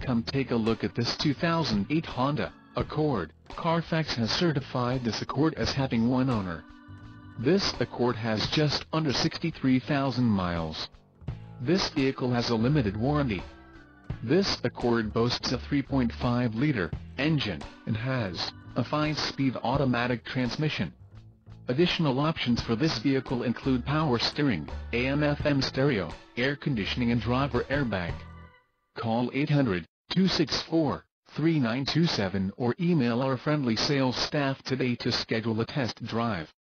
Come take a look at this 2008 Honda Accord. Carfax has certified this Accord as having one owner. This Accord has just under 63,000 miles. This vehicle has a limited warranty. This Accord boasts a 3.5-liter engine and has a 5-speed automatic transmission. Additional options for this vehicle include power steering, AM/FM stereo, air conditioning and driver airbag. Call 800-264-3927 or email our friendly sales staff today to schedule a test drive.